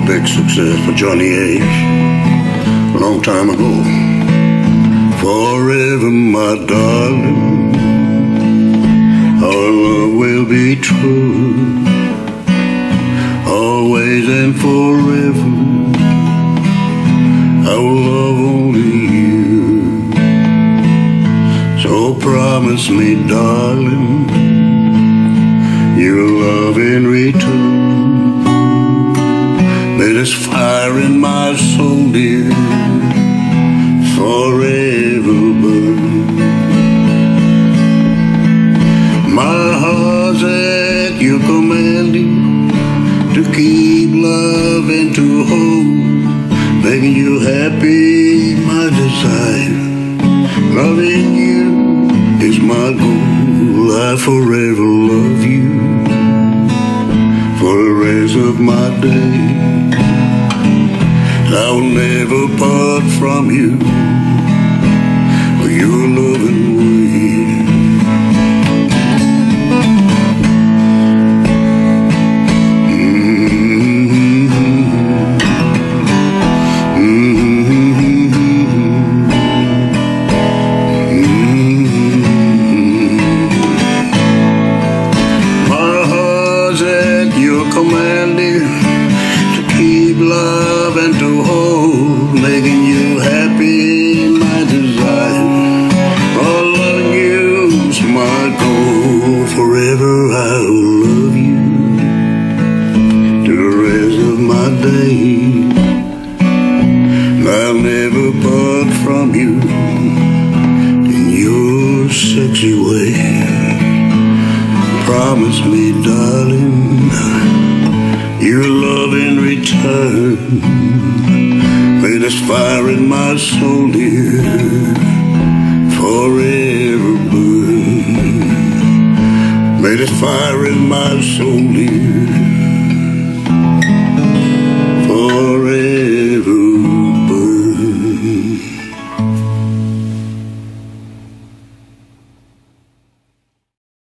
big success for Johnny H. a long time ago. Forever, my darling, our love will be true, always and forever. I will love only you. So promise me, darling, your love in return. May this fire in my soul, dear, forever burn. My heart's at your commanding, to keep love and to hold, making you happy, my desire. Loving you is my goal. I forever love you for the rest of my days. I will never part from you for your loving way. My heart's at your commanding, to keep love and to hold, making you happy, my desire. For loving you's my goal. Forever I'll love you to the rest of my days. I'll never part from you in your sexy way. Promise me, darling, your love in return. May this fire in my soul, dear, forever burn. May this fire in my soul, dear,